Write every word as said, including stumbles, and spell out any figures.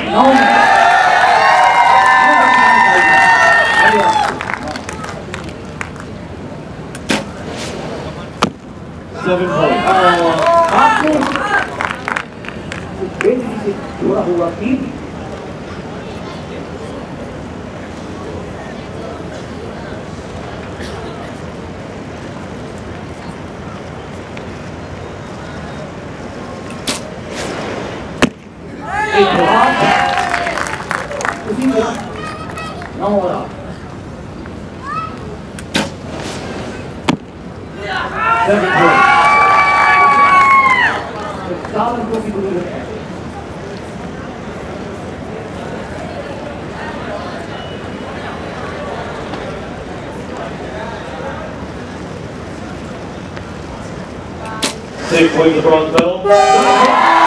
Seven points. Aku basic dua dua tim. Nomor seven points. Salah dua puluh dua. Six points the bronze medal.